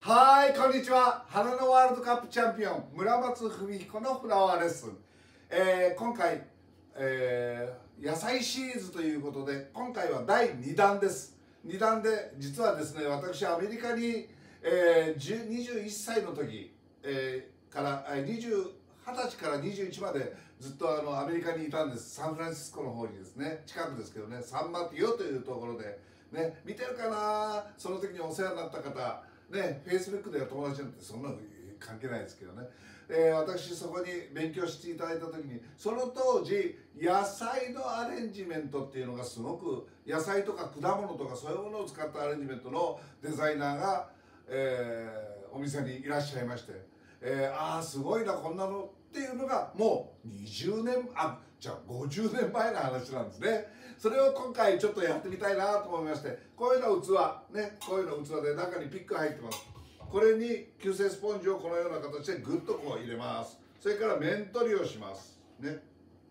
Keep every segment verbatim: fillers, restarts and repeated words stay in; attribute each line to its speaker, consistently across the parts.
Speaker 1: はい、こんにちは。花のワールドカップチャンピオン村松文彦のフラワーレッスン。えー、今回、えー、野菜シリーズということで、今回はだいにだんです。にだんで、実はですね、私アメリカに、えー、にじゅういっさいの時、えー、からにじゅう、はたちからにじゅういちまでずっとあのアメリカにいたんです。サンフランシスコの方にですね、近くですけどね、サンマティオというところでね、見てるかな、その時にお世話になった方ね、フェイスブックでは友達なんてそんなの関係ないですけどね、えー、私そこに勉強していただいた時に、その当時野菜のアレンジメントっていうのがすごく、野菜とか果物とかそういうものを使ったアレンジメントのデザイナーが、えー、お店にいらっしゃいまして、えー、ああすごいなこんなのっていうのがもうにじゅうねん、あじゃあごじゅうねんまえの話なんですね。それを今回ちょっとやってみたいなと思いまして、こういうの器ね、こういうの器で中にピック入ってます。これに吸水スポンジをこのような形でグッとこう入れます。それから面取りをしますね。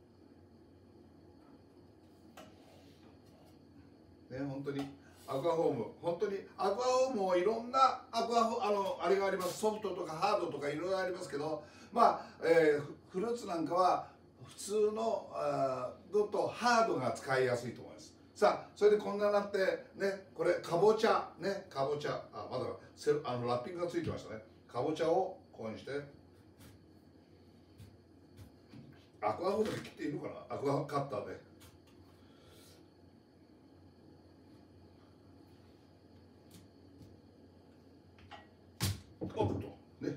Speaker 1: ね、本当にアクアホーム、本当にアクアホームもいろんなアクアホあのあれがあります。ソフトとかハードとかいろいろありますけど、まあ、えー、フルーツなんかは普通ののとハードが使いやすいと思います。さあ、それでこんなになってね、これかぼちゃね、かぼちゃ、あまだセあのラッピングがついてましたね。かぼちゃをこうにして、アクアホームで切っていいのかな、アクアカッターで。おっとね、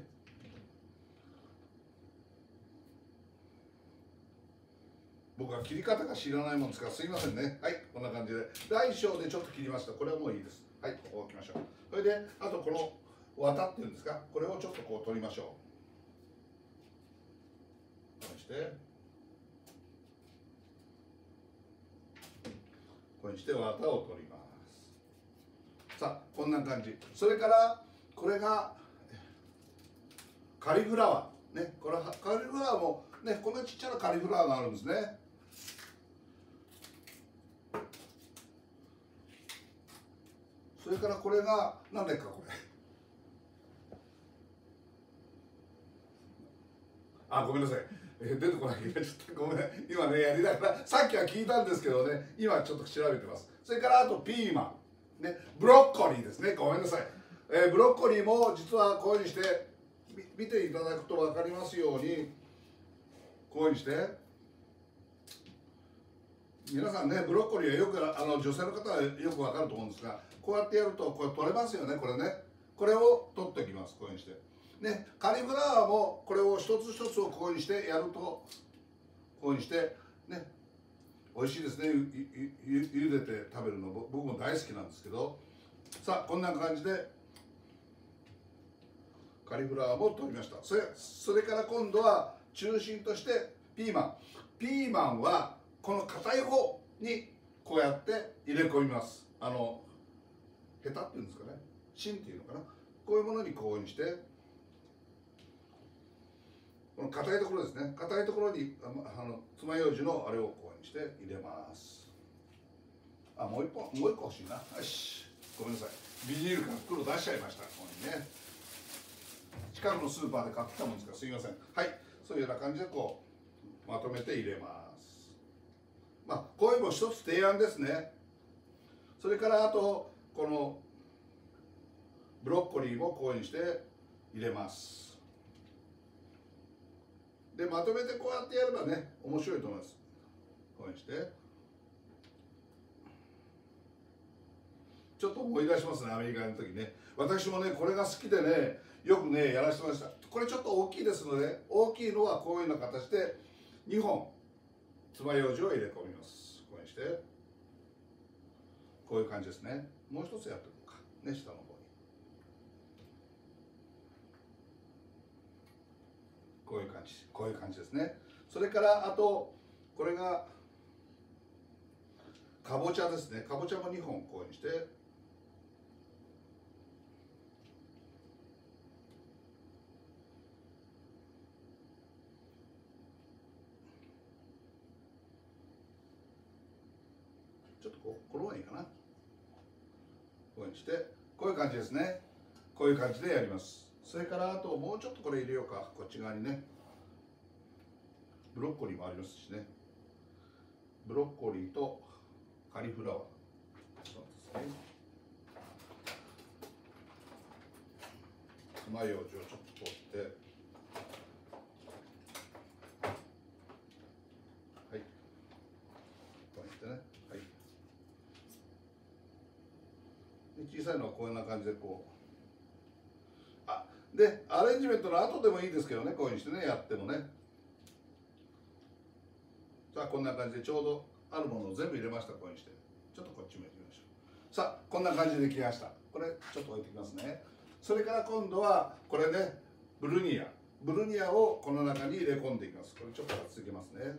Speaker 1: 僕は切り方が知らないもんですからすいませんね。はい、こんな感じで大小でちょっと切りました。これはもういいです。はい、ここ置きましょう。それであとこの綿っていうんですか、これをちょっとこう取りましょう。こうしてこうして綿を取ります。さあこんな感じ。それからこれがカリフラワーね、これはカリフラワーもね、こんなちっちゃなカリフラワーがあるんですね。それからこれが何でかこれ、あごめんなさい、え出てこないけどちょっとごめん、今ねやりながらさっきは聞いたんですけどね、今ちょっと調べてます。それからあとピーマンね、ブロッコリーですね、ごめんなさい、えー、ブロッコリーも実はこういうふうにして見ていただくと分かりますように、こういうふうにして皆さんね、ブロッコリーはよくあの女性の方はよくわかると思うんですが、こうやってやるとこれ取れますよね。これね、これを取っておきます。こういうふうにしてね、カリフラワーもこれを一つ一つをこういうふうにしてやると、こういうふうにしてね、美味しいですね。ゆゆゆでて食べるの僕も大好きなんですけど、さあこんな感じでカリフラワーも取りました。それそれから今度は中心としてピーマン。ピーマンはこの硬い方にこうやって入れ込みます。あのヘタっていうんですかね、芯っていうのかな、こういうものにこういうにして、この硬いところですね、硬いところにあの爪楊枝のあれをこうにして入れます。あ、もう一本もう一個欲しいな。よし、ごめんなさい、ビニールから袋出しちゃいました。ここにね、近くのスーパーで買ってきたもんですからすいません。はい、そういうような感じでこうまとめて入れます。まあこういうのも一つ提案ですね。それからあとこのブロッコリーもこういうふうにして入れます。でまとめてこうやってやればね面白いと思います。こういうふうにしてちょっと思い出しますね、アメリカの時ね。私もねこれが好きでねよくねやらせてました。これちょっと大きいですので、大きいのはこういうような形でにほん爪楊枝を入れ込みます。こういうふうにしてこういう感じですね。もう一つやっておこうかね、下の方にこういう感じ、こういう感じですね。それからあとこれがかぼちゃですね。かぼちゃもにほんこういうふうにしてちょっとこうこの方がいいかな、こういうふうにしてこういう感じですね。 こういう感じでやります。それからあともうちょっとこれ入れようか。こっち側にねブロッコリーもありますしね。ブロッコリーとカリフラワー、そうですね。爪楊枝をちょっと取って、はい、こうやってね、はい。で小さいのはこんな感じでこう、あ、でアレンジメントの後でもいいですけどね、こういうふうにしてねやってもね。さあこんな感じでちょうどあるものを全部入れました。こういうふうにしてちょっとこっち向いてみましょう。さあこんな感じでできました。これちょっと置いてきますね。それから今度はこれね、ブルニアブルニアをこの中に入れ込んでいきます。これちょっと続けますね。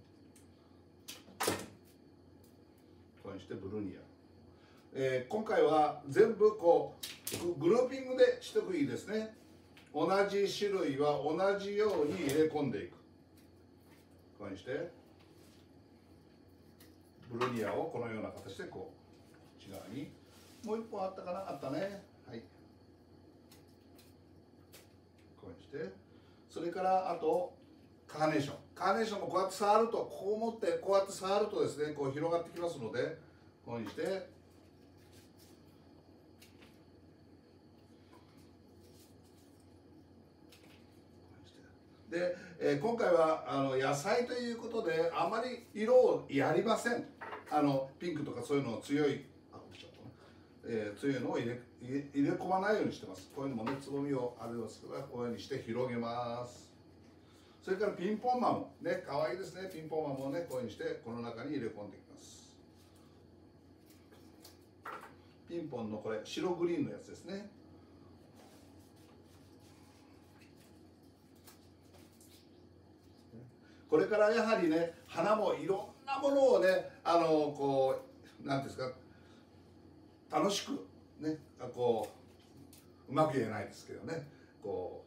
Speaker 1: こういうふうにしてブルニア、えー、今回は全部こうグルーピングでしておくといいですね。同じ種類は同じように入れ込んでいく。こういうふうにしてブルニアをこのような形でこう内側にもう一本あったかな、あったね。はい、こういうふうにして、それからあとカーネーションカーネーションもこうやって触ると、こう持ってこうやって触るとですね、こう広がってきますので、こういうふうにしてで、えー、今回はあの野菜ということであまり色をやりません。あのピンクとかそういうのを強いあちょっとね、えー、強いのを入れ入れ入れ込まないようにしてます。こういうのもねつぼみをあれですから、こういうふうにして広げます。それからピンポンマンもね可愛いですね。ピンポンマンもねこういうふうにしてこの中に入れ込んでいきます。ピンポンのこれ白グリーンのやつですね。これからやはりね花もいろんなものをねあのこうなんていうんですか、楽しくねこううまく言えないですけどね、こ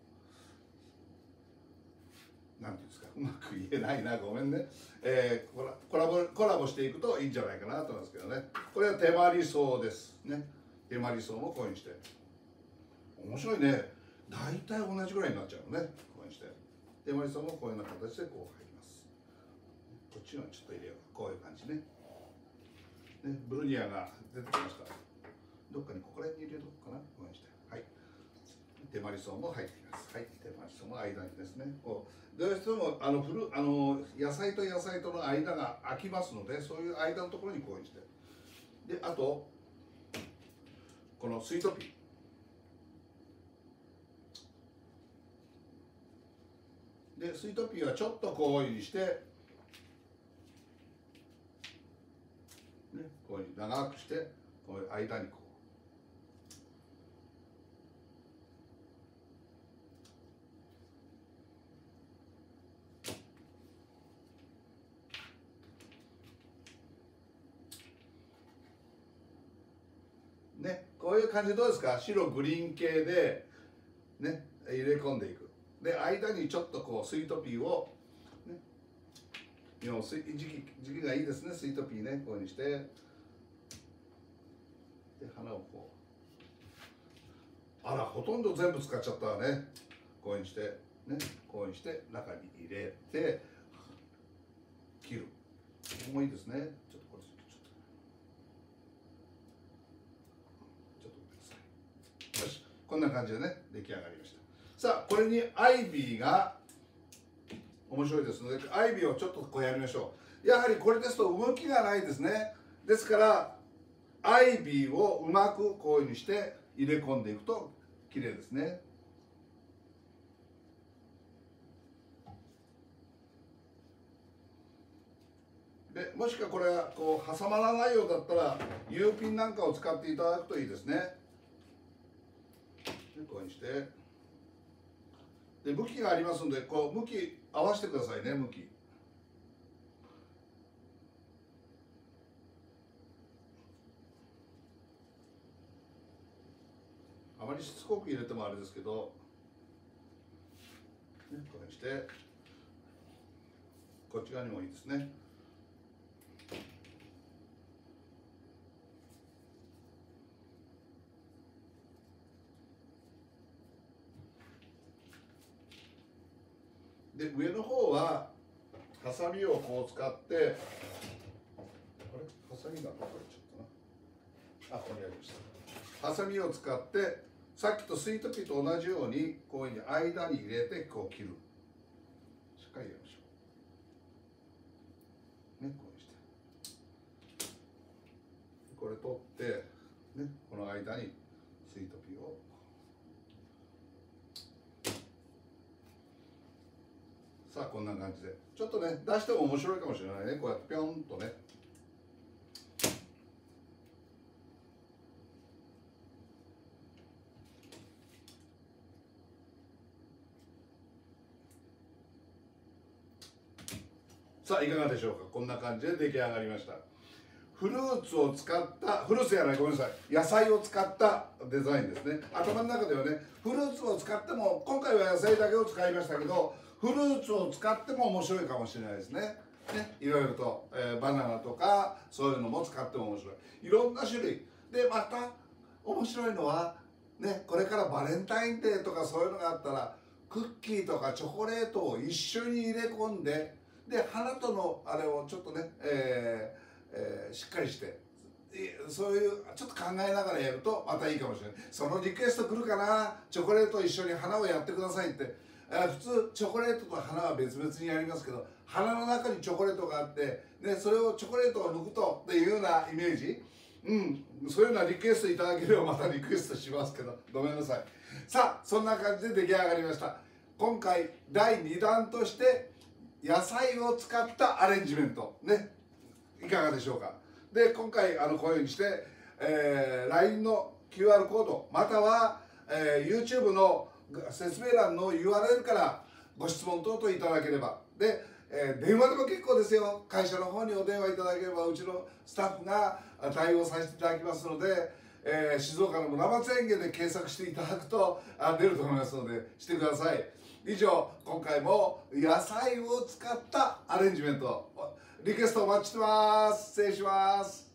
Speaker 1: うなんていうんですか、うまく言えないな、ごめんね、えー、コラコラボコラボしていくといいんじゃないかなと思いますけどね。これは手まりそうですね。手まりそうもこういうふうにして面白いね。大体同じぐらいになっちゃうのね。こういうふうにして手まりそうもこういうような形でこう入ります。こっちのちょっと入れよう。こういう感じね。ね、ブルニアが出てきました。どっかにここら辺に入れとくかな。こういうふうにして。はい。手まりそうも入ってきます。はい。手まりそうも間にですね。こうどうしてもあのフルあの野菜と野菜との間が空きますので、そういう間のところにこういうふうにして。で、あとこのスイートピー。でスイートピーはちょっとこういうふうにして、ね、こういうふうに長くしてこういう間にこうね、こういう感じでどうですか。白グリーン系でね入れ込んでいく。で間にちょっとこうスイートピーをね、今時期時期がいいですね。スイートピーねこういうふうにして、で花をこう、あらほとんど全部使っちゃったわね。こういうふうにしてね、こういうふうにして中に入れて切る。ここもいいですね。ちょっとこれちょっとちょっと待ってください。よし、こんな感じでね出来上がりました。さあこれにアイビーが面白いですので、アイビーをちょっとこうやりましょう。やはりこれですと動きがないですね。ですからアイビーをうまくこういうふうにして入れ込んでいくと綺麗ですね。でもしかこれがこう挟まらないようだったら U ピンなんかを使っていただくといいですね。でこういうふうにしてで向きがありますので、こう向き合わせてくださいね。向きあまりしつこく入れてもあれですけど、ね、こういうふうにしてこっち側にもいいですね。 で上の方はハサミをこう使って、あれハサミがどこ行っちゃったな、あここにありました。ハサミを使ってさっきとスイートピーと同じようにこういうふうに間に入れてこう切る。しっかりやりましょうね。こうしてこれ取ってね、この間にスイートピーをさあこんな感じでちょっとね出しても面白いかもしれないね。こうやってピョンとね。さあいかがでしょうか。こんな感じで出来上がりました。フルーツを使ったフルーツやないごめんなさい野菜を使ったデザインですね。頭の中ではねフルーツを使っても今回は野菜だけを使いましたけどフルーツを使っても面白いかもしれないですね。ねいろいろと、えー、バナナとかそういうのも使っても面白い。いろんな種類でまた面白いのはねこれからバレンタインデーとかそういうのがあったらクッキーとかチョコレートを一緒に入れ込んでで花とのあれをちょっとね、えーえー、しっかりしてそういうちょっと考えながらやるとまたいいかもしれない。そのリクエスト来るかな、チョコレート一緒に花をやってくださいって。普通チョコレートと花は別々にやりますけど花の中にチョコレートがあって、ね、それをチョコレートを抜くとっていうようなイメージ、うん、そういうようなリクエストいただければまたリクエストしますけどごめんなさい。さあそんな感じで出来上がりました。今回だいにだんとして野菜を使ったアレンジメントねいかがでしょうか。で今回あのこういうふうにして、えー、ライン の キューアール コードまたは、えー、YouTube の説明欄の ユーアールエル からご質問等々いただければで、えー、電話でも結構ですよ。会社の方にお電話いただければうちのスタッフが対応させていただきますので、えー、静岡の村松園芸で検索していただくとあ出ると思いますのでしてください。以上今回も野菜を使ったアレンジメントリクエストお待ちしてます。失礼します。